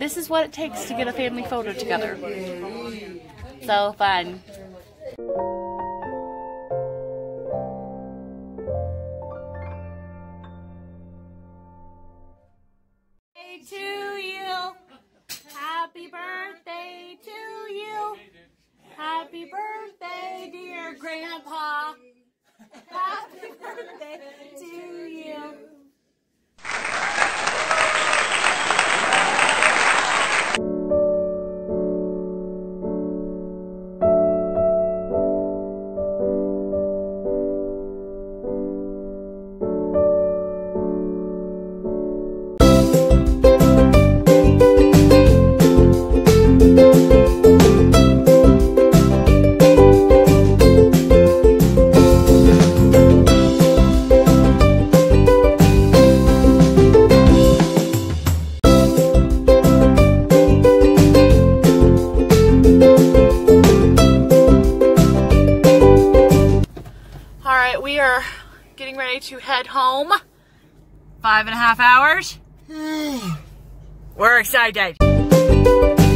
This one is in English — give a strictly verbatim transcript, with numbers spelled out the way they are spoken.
this is what it takes to get a family photo together. So fun. To you, happy birthday to you, happy birthday dear Grandpa, happy birthday to you. We are getting ready to head home. Five and a half hours. We're excited.